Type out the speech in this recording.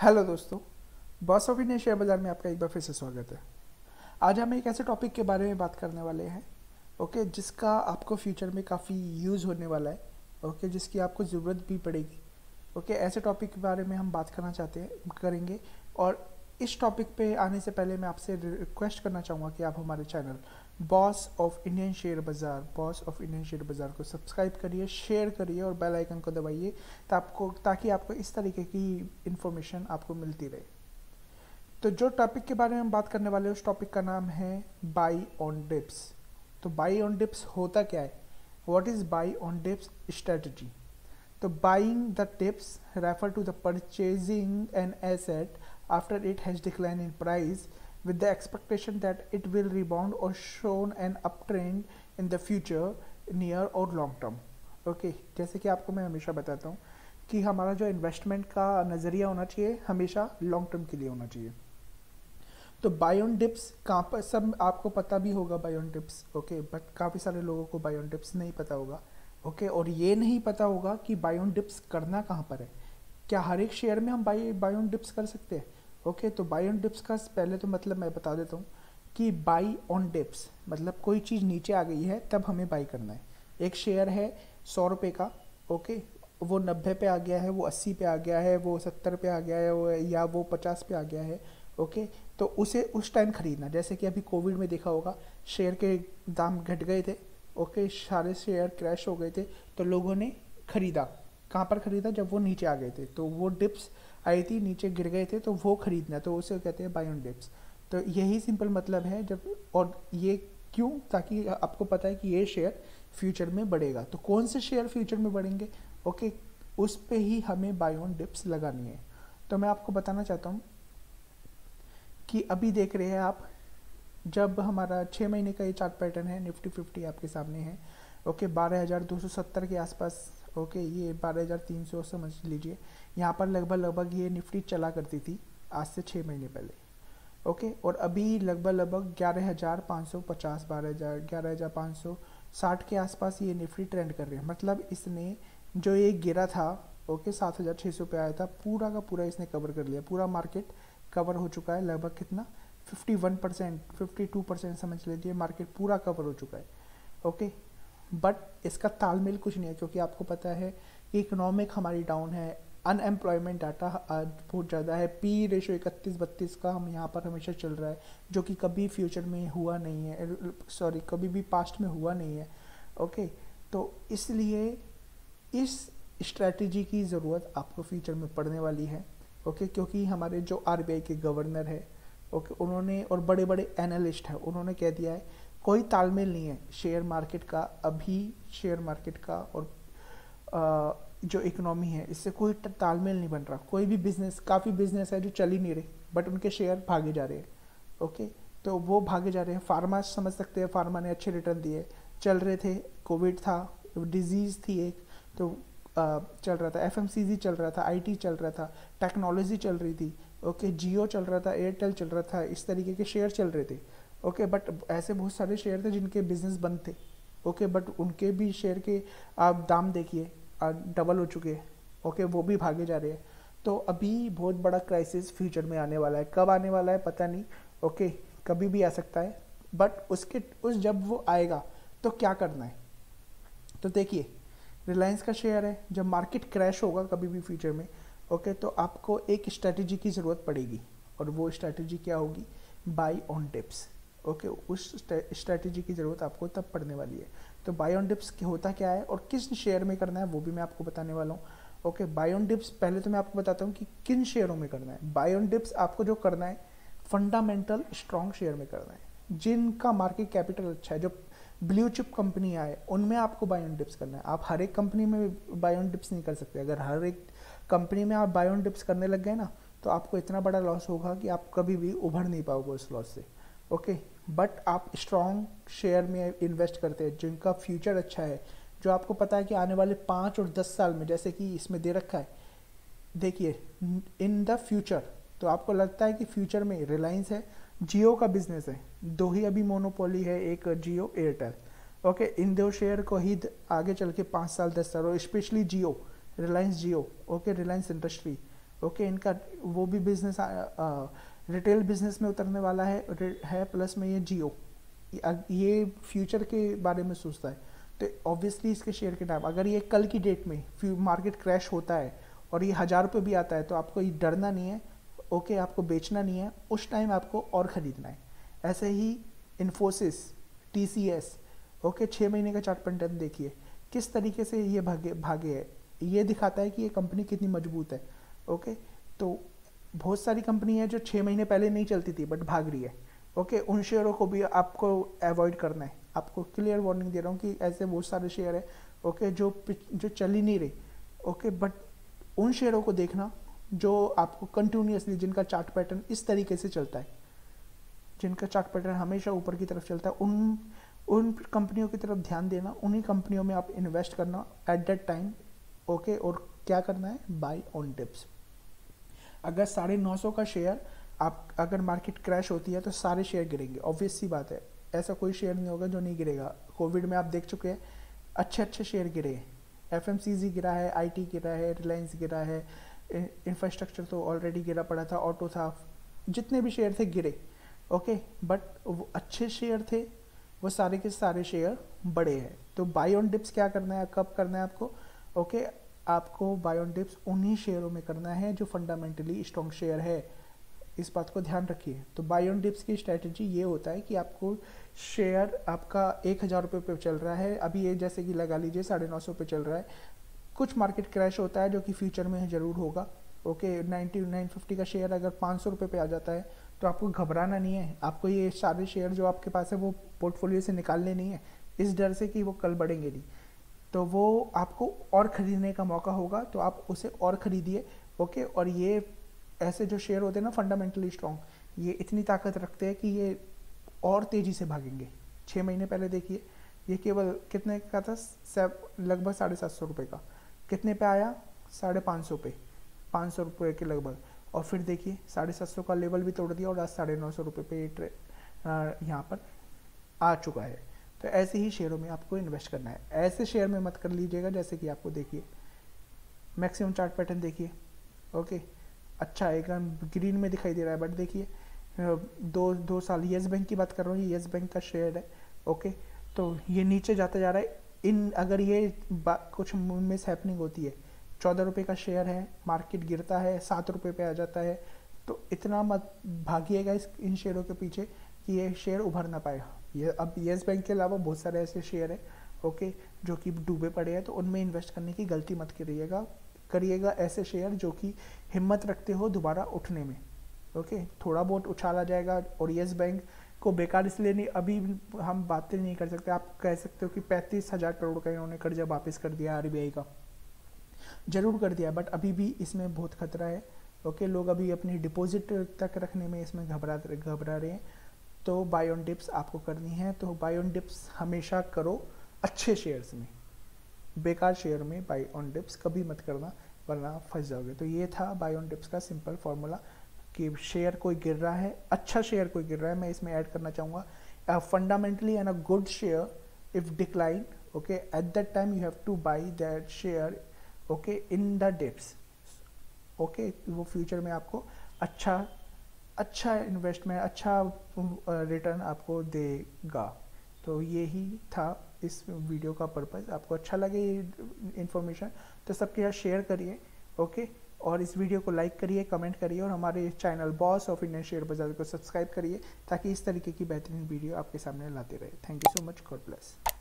Hello दोस्तों। Boss of Indian share बाज़ार में आपका एक बार फिर से स्वागत है। आज हम एक ऐसे टॉपिक के बारे में बात करने वाले हैं, ओके, जिसका आपको फ्यूचर में काफ़ी यूज़ होने वाला है, ओके, जिसकी आपको ज़रूरत भी पड़ेगी। ओके, ऐसे टॉपिक के बारे में हम बात करना चाहते हैं, करेंगे। और इस टॉपिक पे आने से पहले मैं आपसे रिक्वेस्ट करना चाहूँगा कि आप हमारे channel Boss of Indian share Bazaar को सब्सक्राइब करिए, शेयर करिए और बेल आइकन को दबाइए ताकि आपको इस तरीके की इन्फॉर्मेशन आपको मिलती रहे। तो जो टॉपिक के बारे में हम बात करने वाले हैं उस टॉपिक का नाम है बाई ऑन डिप्स। तो बाई ऑन डिप्स होता क्या है? What is buy on dips strategy? तो buying the tips refer to the purchasing an asset after it has decline in price with the expectation that it will rebound or shown an uptrend in the future near or long term. Okay, जैसे कि आपको मैं हमेशा बताता हूँ कि हमारा जो इन्वेस्टमेंट का नज़रिया होना चाहिए हमेशा लॉन्ग टर्म के लिए होना चाहिए। तो बाय ऑन डिप्स कहाँ पर, सब आपको पता भी होगा buy on dips, okay, but काफ़ी सारे लोगों को बाय ऑन डिप्स नहीं पता होगा, ओके, और ये नहीं पता होगा कि बाय ऑन डिप्स करना कहाँ पर है। क्या हर एक शेयर में हम बाय ऑन डिप्स कर सकते हैं? ओके, तो बाई ऑन डिप्स का पहले तो मतलब मैं बता देता हूँ कि बाई ऑन डिप्स मतलब कोई चीज़ नीचे आ गई है तब हमें बाई करना है। एक शेयर है 100 रुपये का, ओके, वो 90 पे आ गया है, वो 80 पे आ गया है, वो 70 पे आ गया है, या वो 50 पे आ गया है, ओके, तो उसे उस टाइम खरीदना। जैसे कि अभी कोविड में देखा होगा, शेयर के दाम घट गए थे, ओके, सारे शेयर क्रैश हो गए थे, तो लोगों ने खरीदा। कहाँ पर खरीदा? जब वो नीचे आ गए थे, तो वो डिप्स आई थी, नीचे गिर गए थे, तो वो खरीदना, तो उसे कहते हैं बाय ऑन डिप्स। तो यही सिंपल मतलब है जब, और ये क्यों? ताकि आपको पता है कि ये शेयर फ्यूचर में बढ़ेगा। तो कौन से शेयर फ्यूचर में बढ़ेंगे, ओके, उस पे ही हमें बाय ऑन डिप्स लगानी है। तो मैं आपको बताना चाहता हूँ कि अभी देख रहे हैं आप, जब हमारा 6 महीने का ये चार्ट पैटर्न है, निफ्टी 50 आपके सामने है, ओके, 12,270 के आसपास, ओके, ये 12,300 समझ लीजिए। यहाँ पर लगभग ये निफ्टी चला करती थी आज से 6 महीने पहले, ओके, और अभी लगभग 11,550, 11,560 के आसपास ये निफ्टी ट्रेंड कर रही है। मतलब इसने जो ये गिरा था, ओके, 7,600 पे आया था, पूरा का पूरा इसने कवर कर लिया। पूरा मार्केट कवर हो चुका है, लगभग कितना, 51%, 52% समझ लीजिए, मार्केट पूरा कवर हो चुका है, ओके। बट इसका तालमेल कुछ नहीं है, क्योंकि आपको पता है कि इकोनॉमिक हमारी डाउन है, अनएम्प्लॉयमेंट डाटा आज बहुत ज़्यादा है, पी रेशो 31-32 का हम यहाँ पर हमेशा चल रहा है, जो कि कभी फ्यूचर में हुआ नहीं है, सॉरी, कभी भी पास्ट में हुआ नहीं है, ओके। तो इसलिए इस स्ट्रैटेजी की ज़रूरत आपको फ्यूचर में पड़ने वाली है, ओके, क्योंकि हमारे जो आरबीआई के गवर्नर है, ओके, उन्होंने, और बड़े बड़े एनालिस्ट हैं, उन्होंने कह दिया है कोई तालमेल नहीं है शेयर मार्केट का, अभी शेयर मार्केट का और जो इकोनॉमी है इससे कोई तालमेल नहीं बन रहा। कोई भी बिजनेस, काफ़ी बिजनेस है जो चल ही नहीं रहे, बट उनके शेयर भागे जा रहे हैं, ओके, तो वो भागे जा रहे हैं। फार्मा समझ सकते हैं, फार्मा ने अच्छे रिटर्न दिए, चल रहे थे, कोविड था, डिजीज़ थी एक, तो चल रहा था, एफएमसीजी चल रहा था, आईटी चल रहा था, टेक्नोलॉजी चल रही थी, ओके, जियो चल रहा था, एयरटेल चल रहा था, इस तरीके के शेयर चल रहे थे, ओके। बट ऐसे बहुत सारे शेयर थे जिनके बिजनेस बंद थे, ओके, बट उनके भी शेयर के आप दाम देखिए, डबल हो चुके हैं, ओके, वो भी भागे जा रहे हैं। तो अभी बहुत बड़ा क्राइसिस फ्यूचर में आने वाला है, कब आने वाला है पता नहीं, ओके, कभी भी आ सकता है, बट जब वो आएगा तो क्या करना है? तो देखिए, रिलायंस का शेयर है, जब मार्केट क्रैश होगा कभी भी फ्यूचर में, ओके, तो आपको एक स्ट्रैटेजी की ज़रूरत पड़ेगी, और वो स्ट्रैटेजी क्या होगी? बाय ऑन डिप्स, ओके, उस स्ट्रैटेजी की ज़रूरत आपको तब पड़ने वाली है। तो बाय ऑन डिप्स होता क्या है और किस शेयर में करना है वो भी मैं आपको बताने वाला हूँ, ओके। बाय ऑन डिप्स पहले तो मैं आपको बताता हूँ कि किन शेयरों में करना है। बाय ऑन डिप्स आपको जो करना है, फंडामेंटल स्ट्रॉन्ग शेयर में करना है, जिनका मार्केट कैपिटल अच्छा है, जो ब्लू चिप कंपनियाँ है, उनमें आपको बाय ऑन डिप्स करना है। आप हर एक कंपनी में बाय ऑन डिप्स नहीं कर सकते। अगर हर एक कंपनी में आप बाय ऑन डिप्स करने लग गए ना, तो आपको इतना बड़ा लॉस होगा कि आप कभी भी उभर नहीं पाओगे उस लॉस से, ओके। बट आप स्ट्रॉन्ग शेयर में इन्वेस्ट करते हैं जिनका फ्यूचर अच्छा है, जो आपको पता है कि आने वाले 5 और 10 साल में, जैसे कि इसमें दे रखा है, देखिए, इन द फ्यूचर, तो आपको लगता है कि फ्यूचर में रिलायंस है, जियो का बिजनेस है, दो ही अभी मोनोपोली है, एक जियो, एयरटेल, ओके, इन दो शेयर को ही आगे चल के 5 साल 10 साल, और specially Jio, Reliance Jio, okay, Reliance industry, okay इनका वो भी बिजनेस रिटेल बिजनेस में उतरने वाला है प्लस में ये जियो ये फ्यूचर के बारे में सोचता है, तो ऑब्वियसली इसके शेयर के दाम अगर ये कल की डेट में मार्केट क्रैश होता है और ये 1000 रुपये भी आता है तो आपको ये डरना नहीं है, ओके आपको बेचना नहीं है, उस टाइम आपको और ख़रीदना है। ऐसे ही इन्फोसिस, टीसीएस, ओके 6 महीने का चार्ट पैटर्न देखिए किस तरीके से ये भागे है, ये दिखाता है कि ये कंपनी कितनी मजबूत है। ओके तो बहुत सारी कंपनी है जो 6 महीने पहले नहीं चलती थी बट भाग रही है। ओके उन शेयरों को भी आपको अवॉइड करना है, आपको क्लियर वार्निंग दे रहा हूँ कि ऐसे बहुत सारे शेयर है ओके जो चल ही नहीं रहे। ओके बट उन शेयरों को देखना जो आपको कंटिन्यूसली जिनका चार्ट पैटर्न इस तरीके से चलता है, जिनका चार्ट पैटर्न हमेशा ऊपर की तरफ चलता है, उन कंपनियों की तरफ ध्यान देना, उन्हीं कंपनियों में आप इन्वेस्ट करना एट दैट टाइम। ओके और क्या करना है, बाय ऑन डिप्स। अगर 950 का शेयर आप अगर मार्केट क्रैश होती है तो सारे शेयर गिरेंगे, ऑब्वियस सी बात है, ऐसा कोई शेयर नहीं होगा जो नहीं गिरेगा। कोविड में आप देख चुके हैं अच्छे शेयर गिरे, एफएमसीजी गिरा है, आईटी गिरा है, रिलायंस गिरा है, इंफ्रास्ट्रक्चर तो ऑलरेडी गिरा पड़ा था, ऑटो था, जितने भी शेयर थे गिरे। ओके बट वो अच्छे शेयर थे, वो सारे के सारे शेयर बड़े हैं। तो बाय ऑन डिप्स क्या करना है, कब करना है आपको, ओके आपको बाय ऑन डिप्स उन्हीं शेयरों में करना है जो फंडामेंटली स्ट्रॉन्ग शेयर है, इस बात को ध्यान रखिए। तो बाय ऑन डिप्स की स्ट्रैटेजी ये होता है कि आपको शेयर आपका 1000 रुपये पे चल रहा है, अभी ये जैसे कि लगा लीजिए 950 पे चल रहा है, कुछ मार्केट क्रैश होता है जो कि फ्यूचर में ज़रूर होगा। ओके 950 का शेयर अगर 500 रुपये पे आ जाता है तो आपको घबराना नहीं है, आपको ये सारे शेयर जो आपके पास है वो पोर्टफोलियो से निकालने नहीं है इस डर से कि वो कल बढ़ेंगे नहीं, तो वो आपको और ख़रीदने का मौका होगा तो आप उसे और ख़रीदिए। ओके और ये ऐसे जो शेयर होते हैं ना फंडामेंटली स्ट्रॉन्ग, ये इतनी ताकत रखते हैं कि ये और तेज़ी से भागेंगे। 6 महीने पहले देखिए ये केवल कितने का था, लगभग 750 रुपये का, कितने पे आया 550 पे, 500 रुपये के लगभग, और फिर देखिए 750 का लेवल भी तोड़ दिया और आज 950 रुपये पे यहाँ पर आ चुका है। तो ऐसे ही शेयरों में आपको इन्वेस्ट करना है, ऐसे शेयर में मत कर लीजिएगा जैसे कि आपको देखिए मैक्सिमम चार्ट पैटर्न देखिए। ओके अच्छा एकदम ग्रीन में दिखाई दे रहा है बट देखिए 2 साल येस बैंक की बात कर रहा हूँ, येस बैंक का शेयर है। ओके तो ये नीचे जाता जा रहा है, अगर ये कुछ मिस हैपनिंग होती है, 14 रुपये का शेयर है, मार्केट गिरता है 7 रुपये पे आ जाता है, तो इतना मत भागिएगा इन शेयरों के पीछे कि ये शेयर उभर ना पाएगा। ये अब येस बैंक के अलावा बहुत सारे ऐसे शेयर है ओके जो कि डूबे पड़े हैं, तो उनमें इन्वेस्ट करने की गलती मत करिएगा ऐसे शेयर जो कि हिम्मत रखते हो दोबारा उठने में। ओके थोड़ा बहुत उछाला जाएगा, और येस बैंक को बेकार इसलिए नहीं, अभी हम बातें नहीं कर सकते, आप कह सकते हो कि 35,000 करोड़ का इन्होंने कर्जा वापस कर दिया आरबीआई का, जरूर कर दिया, बट अभी भी इसमें बहुत खतरा है। ओके लोग अभी अपनी डिपॉजिट तक रखने में इसमें घबरा रहे हैं। तो बाय ऑन डिप्स आपको करनी है, तो बाय ऑन डिप्स हमेशा करो अच्छे शेयर्स में, बेकार शेयर में बाय ऑन डिप्स कभी मत करना वरना फंस जाओगे। तो ये था बाय ऑन डिप्स का सिंपल फॉर्मूला कि शेयर कोई गिर रहा है, अच्छा शेयर कोई गिर रहा है, मैं इसमें ऐड करना चाहूँगा fundamentally and a good share if decline, okay at that time you have to buy that share okay in the dips. Okay वो फ्यूचर में आपको अच्छा इन्वेस्टमेंट, अच्छा रिटर्न आपको देगा। तो यही था इस वीडियो का पर्पस। आपको अच्छा लगे ये इन्फॉर्मेशन तो सबके साथ शेयर करिए। ओके और इस वीडियो को लाइक करिए, कमेंट करिए, और हमारे channel Boss of Indian share Bazaar को सब्सक्राइब करिए ताकि इस तरीके की बेहतरीन वीडियो आपके सामने लाते रहे। Thank you so much, God bless.